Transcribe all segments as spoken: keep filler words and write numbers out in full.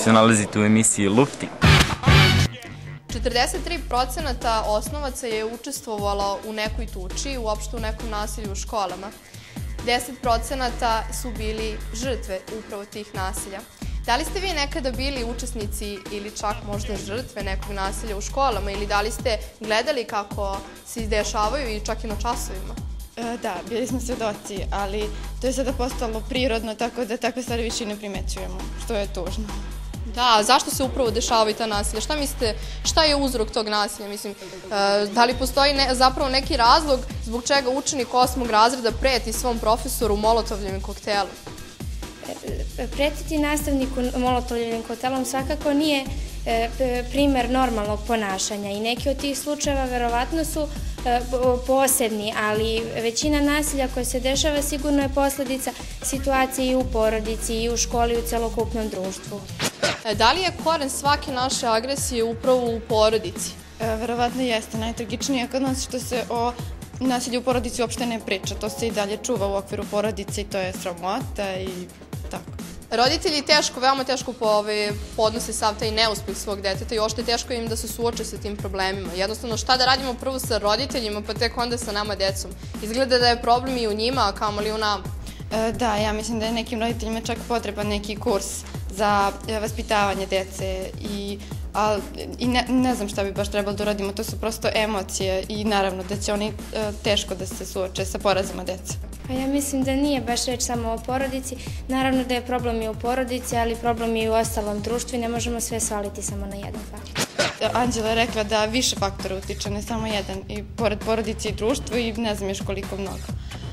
se nalazite u emisiji Lufti. četrdeset tri procenata osnovaca je učestvovalo u nekoj tuči, uopšte u nekom nasilju u školama. deset procenata su bili žrtve upravo tih nasilja. Da li ste vi nekada bili učesnici ili čak možda žrtve nekog nasilja u školama ili da li ste gledali kako se izdešavaju i čak i na časovima? Da, bili smo svedoci, ali to je sada postalo prirodno, tako da takve stvari više ne primećujemo, što je tužno. Da, zašto se upravo dešavaju ta nasilja? Šta mislite, šta je uzrok tog nasilja? Mislim, da li postoji zapravo neki razlog zbog čega učenik osmog razreda preti svom profesoru molotovljevim koktelom? Pretiti nastavniku molotovljevim koktelom svakako nije primer normalnog ponašanja i neki od tih slučajeva verovatno su posebni, ali većina nasilja koja se dešava sigurno je posledica situacije i u porodici i u školi i u celokupnom društvu. Da li je koren svake naše agresije upravo u porodici? Verovatno jeste. Najtragičnije kod nas što se o nasilju u porodici uopšte ne priča. To se i dalje čuva u okviru porodice i to je sramota i tako. Roditelji teško, veoma teško podnose sav taj neuspeh svog deteta i ošte teško im da se suoče sa tim problemima. Jednostavno, šta da radimo prvo sa roditeljima, pa tek onda sa nama decom? Izgleda da je problem i u njima, a kamoli u nama. Da, ja mislim da je nekim roditeljima čak potreban neki kurs za vaspitavanje dece i ne znam šta bi baš trebalo da uradimo, to su prosto emocije i naravno da će oni teško da se suoče sa porazima dece. Pa ja mislim da nije baš reč samo o porodici, naravno da je problem i u porodici, ali problem i u ostalom društvu i ne možemo sve svaliti samo na jedan faktor. Anđela je rekla da više faktora utiče, ne samo jedan, i pored porodice i društva i ne znam još koliko mnogo.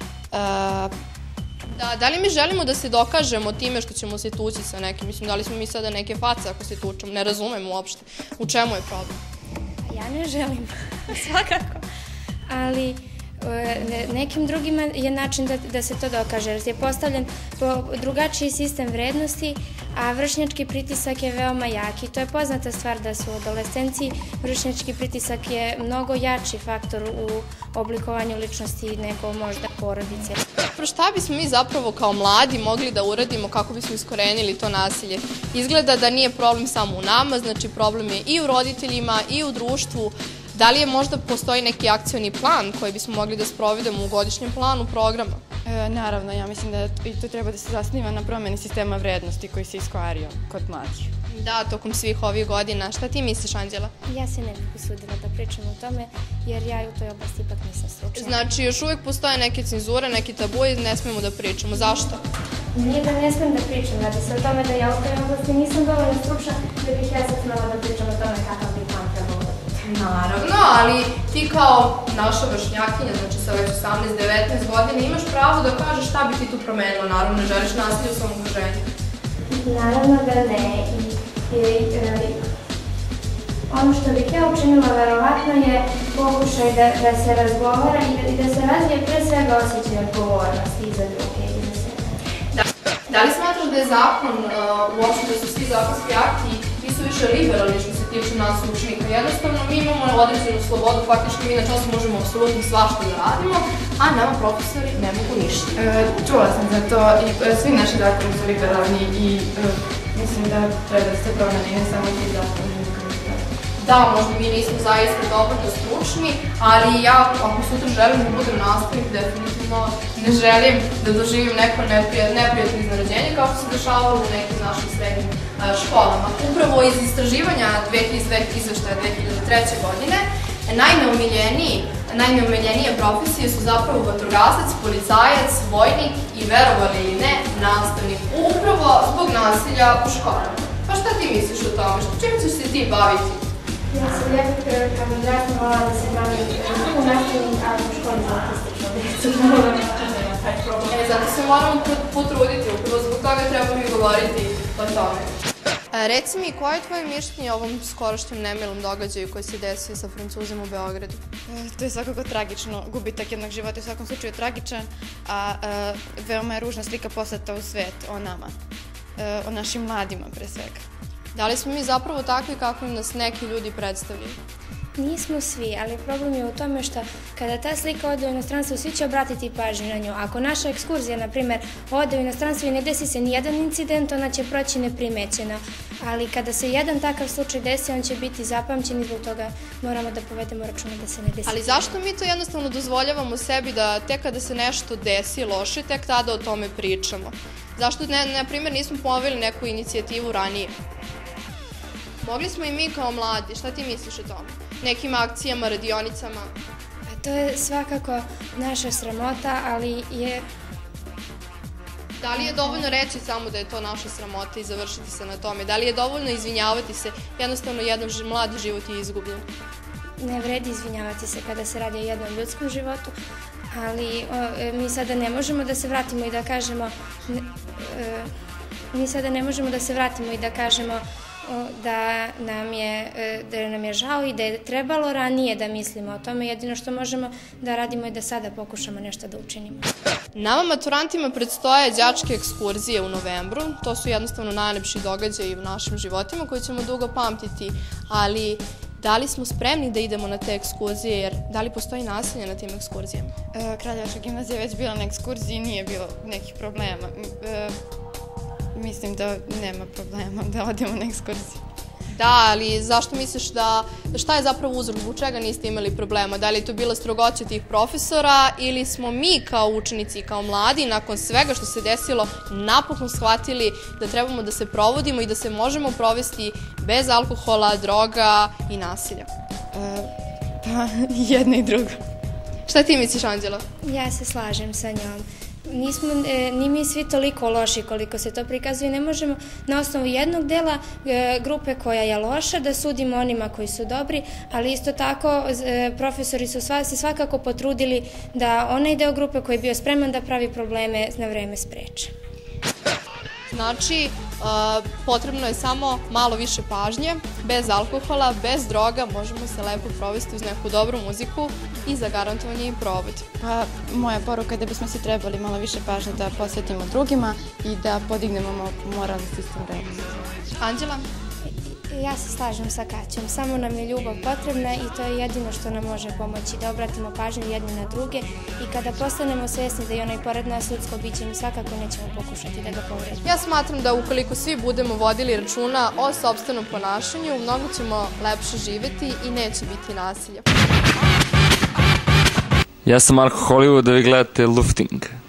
Da li mi želimo da se dokažemo time što ćemo se tući sa nekim? Mislim, da li smo mi sada neke face ako se tučemo? Ne razumem uopšte. U čemu je problem? Ja ne želim, svakako. Ali nekim drugima je način da se to dokaže, jer je postavljen po drugačiji sistem vrednosti, a vršnjački pritisak je veoma jak i to je poznata stvar da su u adolescenciji vršnjački pritisak je mnogo jači faktor u oblikovanju ličnosti nego možda porodice. Šta bismo mi zapravo kao mladi mogli da uradimo kako bismo iskorenili to nasilje? Izgleda da nije problem samo u nama, znači problem je i u roditeljima i u društvu. Da li je možda postoji neki akcioni plan koji bismo mogli da sprovedemo u godišnjem planu programa? Naravno, ja mislim da i to treba da se zasniva na promeni sistema vrednosti koji se iskvario kod mladih. Da, tokom svih ovih godina. Šta ti misliš, Anđela? Ja se ne bih usudila da pričam o tome, jer ja u toj oblasti ipak nisam stručna. Znači, još uvijek postoje neke cenzure, neki tabu i ne smemo da pričamo. Zašto? Nije da ne smem da pričam, radi se o tome da ja u toj oblasti nisam dovoljno stručna da bih ja sad smela da pričam o tome kakav bi plan trebalo da biti. Naravno, ali ti kao naša vršnjakinja, znači sa već osamnaest devetnaest godina, imaš pravo da kažeš šta bi ti tu promenila. Naravno, ne želiš nasilje u svom okruženju. Naravno da ne. Ono što bih ja učinila verovatno je pokušaj da se razgovara i da se razvije pre svega osjećaj odgovornosti i za druge i za sebe. Da li smatraš da je zakon, uopšte da su svi zakonski akti nisu više liberalni što se tiče nas učenika? Jednostavno, mi imamo određenu slobodu, faktički mi na času možemo apsolutno svašta da radimo, a nama profesori ne mogu ništa. Čula sam za to i svi naši zakoni su liberalni i mislim da treba da se promeni, ne samo ti zakoni. Da, možda mi nismo zaista dovoljno stručni, ali ja, ako sutra želim da budem nastavnik, definitivno ne želim da doživim neko neprijatno iznenađenje kao što se dešavalo u nekim našim srednjim školama. Upravo iz istraživanja izveštaja dve hiljade treće. godine najneomiljenije profesije su zapravo vatrogasac, policajac, vojnik i, verovali ili ne, nastavnik. Upravo zbog nasilja u školama. Pa šta ti misliš o tome? Čim ćeš se ti baviti? Ja sam jako kad bi vratno volala da se bavim u nastavnim, ali u školi za autistično djecu. Zato se moramo potruditi, upravo zbog toga trebamo i govoriti o tome. Reci mi, koje je tvoje mišljenje o ovom skorošnjem nemilom događaju koji se desio sa Francuzima u Beogradu? To je svakako tragično. Gubitak jednog života je u svakom slučaju tragičan, a veoma je ružna slika poslata u svet o nama, o našim mladima pre svega. Da li smo mi zapravo takvi kako nas neki ljudi predstavljaju? Nismo svi, ali problem je u tome što kada ta slika ode u inostranstvo, svi će obratiti pažnju na nju. Ako naša ekskurzija, na primjer, ode u inostranstvo i ne desi se ni jedan incident, ona će proći neprimećena. Ali kada se jedan takav slučaj desi, on će biti zapamćen i zbog toga moramo da povedemo računa da se ne desi. Ali zašto mi to jednostavno dozvoljavamo sebi da tek kada se nešto desi loše, tek tada o tome pričamo? Zašto, na primjer, nismo poveli neku inicijativu ranije? Mogli smo i mi kao mladi, šta ti misliš o tome? Nekim akcijama, radionicama? To je svakako naša sramota, ali je... Da li je dovoljno reći samo da je to naša sramota i završiti se na tome? Da li je dovoljno izvinjavati se? Jednostavno, jedan mladi život je izgubljen. Ne vredi izvinjavati se kada se radi o jednom ljudskom životu, ali mi sada ne možemo da se vratimo i da kažemo... Mi sada ne možemo da se vratimo i da kažemo da nam je, da nam je žao i da je trebalo ranije da mislimo o tome. Jedino što možemo da radimo je da sada pokušamo nešto da učinimo. Nama maturantima predstoje đačke ekskurzije u novembru. To su jednostavno najlepši događaji u našim životima koji ćemo dugo pamtiti, ali da li smo spremni da idemo na te ekskurzije, jer da li postoji nasilje na tim ekskurzijama? Kraljevačka gimnazija je već bila na ekskurziji i nije bilo nekih problema. Mislim da nema problema da odemo na ekskurziju. Da, ali zašto misliš da, šta je zapravo uzrok, zbog čega niste imali problema? Da li je to bila strogoća tih profesora ili smo mi kao učenici i kao mladi nakon svega što se desilo napokon shvatili da trebamo da se provodimo i da se možemo provesti bez alkohola, droga i nasilja? Pa, jedno i drugo. Šta ti misliš, Anđela? Ja se slažem sa njom. Nismo ni mi svi toliko loši koliko se to prikazuje. Ne možemo na osnovu jednog dela grupe koja je loša da sudimo onima koji su dobri, ali isto tako profesori su se svakako potrudili da onaj deo grupe koji je bio spreman da pravi probleme na vreme spreče. Znači, potrebno je samo malo više pažnje, bez alkohola, bez droga, možemo se lepo provesti uz neku dobru muziku i zagarantovanje i provod. Pa, moja poruka je da bismo svi trebali malo više pažnje da posvetimo drugima i da podignemo moralni sistem vrednosti. Anđela? Ja se slažem sa Kaćom. Samo nam je ljubav potrebna i to je jedino što nam može pomoći da obratimo pažnju jedni na druge i kada postanemo svesni da je onaj pored nas ljudsko biće, mi svakako nećemo pokušati da ga povredimo. Ja smatram da ukoliko svi budemo vodili računa o sopstvenom ponašanju, mnogo ćemo lepše živeti i neće biti nasilja. Ja sam Marko Hollywood, da vi gledate Lufting.